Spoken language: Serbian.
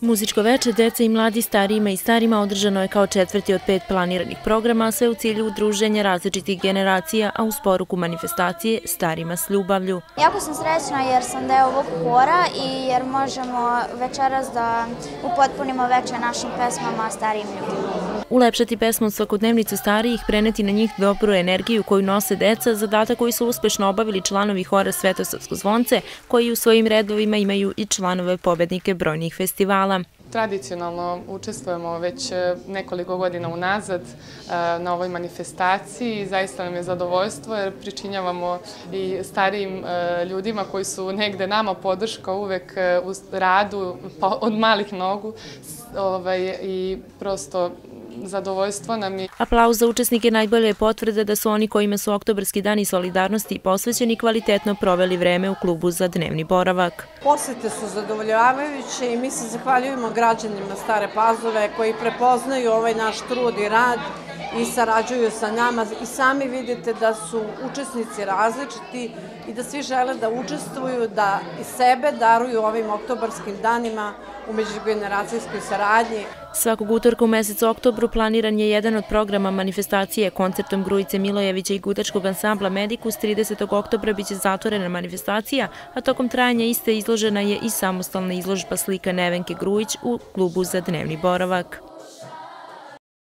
Muzičko veče dece i mladi starijima i starima održano je kao četvrti od 5 planiranih programa, sve u cilju udruženja različitih generacija, a uz poruku manifestacije Starima s ljubavlju. Jako sam srećna jer sam deo ovog hora i jer možemo večeras da upotpunimo veče našim pesmama starijim ljudima. Ulepšati pesmu od svakodnevnicu starijih, preneti na njih dobru energiju koju nose deca, zadatak koji su uspešno obavili članovi hora Svetosavsko zvonce, koji u svojim redovima imaju i članove pobednike brojnih festivala. Tradicionalno učestvujemo već nekoliko godina unazad na ovoj manifestaciji i zaista nam je zadovoljstvo jer pričinjavamo i starijim ljudima koji su negde nama podrška uvek u radu od malih nogu i prosto zadovoljstvo nam je. Aplauz za učesnike najbolje je potvrda da su oni kojima su Oktobarski dani solidarnosti posvećeni kvalitetno proveli vreme u klubu za dnevni boravak. Posete su zadovoljavajuće i mi se zahvaljujemo građanima Stare Pazove koji prepoznaju ovaj naš trud i rad i sarađuju sa nama i sami vidite da su učesnici različiti i da svi žele da učestvuju, da i sebe daruju ovim oktobarskim danima u međugeneracijskoj saradnji. Svakog utorka u mesecu oktobru planiran je jedan od programa manifestacije koncertom Grujice Milojevića i gudačkog ansambla Medikus. 30. oktobra biće zatvorena manifestacija, a tokom trajanja iste izložena je i samostalna izložba slika Nevenke Grujić u klubu za dnevni boravak.